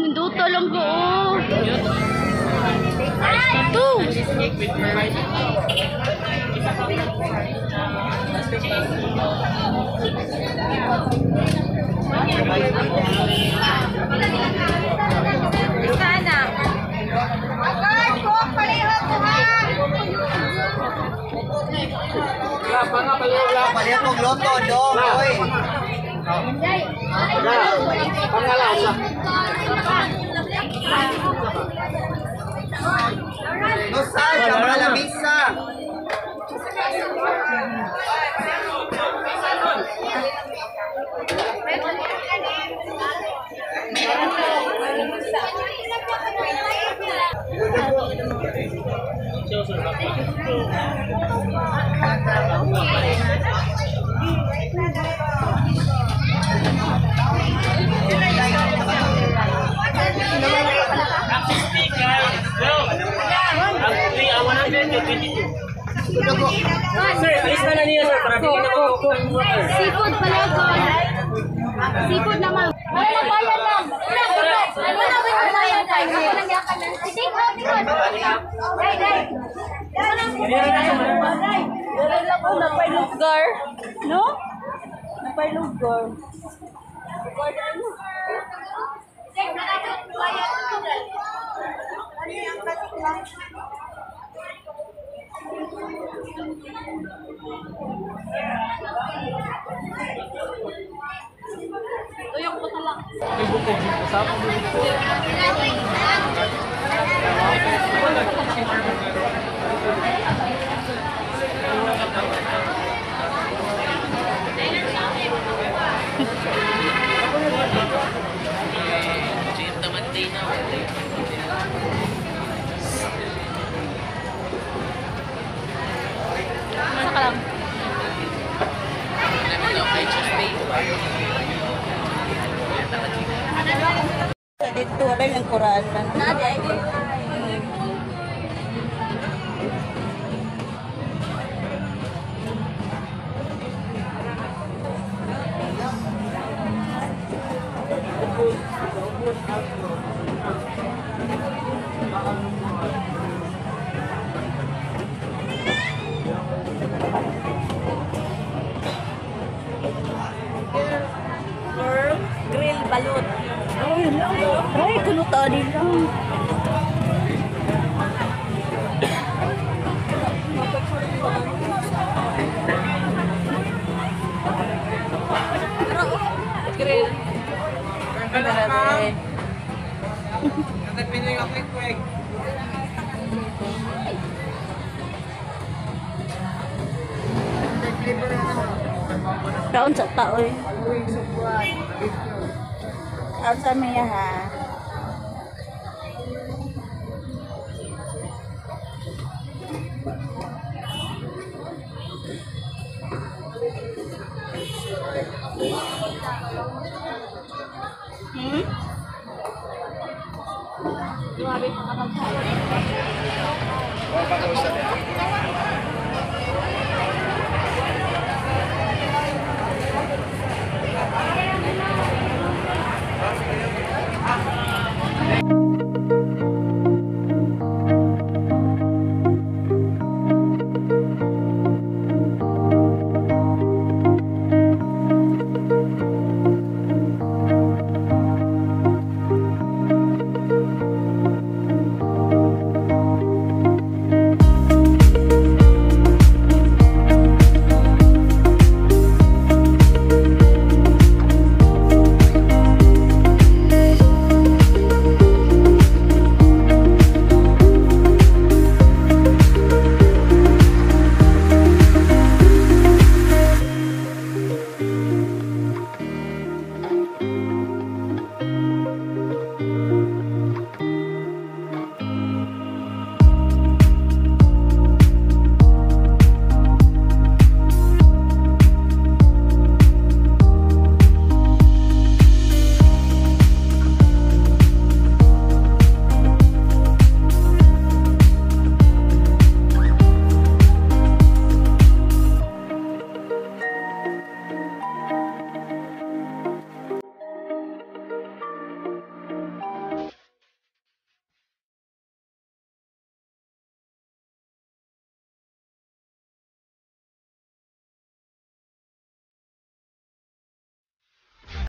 Minduta lang ko. Ito. Sana. Agad ko, pareho ko ha. Pareho kong loto, dong. Oy. Pangalasa. Nosal, kamera lamisa. Sir, alis na niya sir para bigyan ako ng water. Seafood pala ko. Seafood naman. Wala na bayad lang. Wala na bayad tayo. Ako lang yakan lang. Take out yun. Day. Meron lang ko napay lugar. No? Napay lugar. Lugar na ano? Take na natin bayad. Ano yung katik lang? Tuyok ko na lang. Masa ka lang? Dito wala yung Quran. Grill balut. Ay, kuno tadi lang. Grill. Kaon sa tao eh. Kaon sa miya ha. Grabe,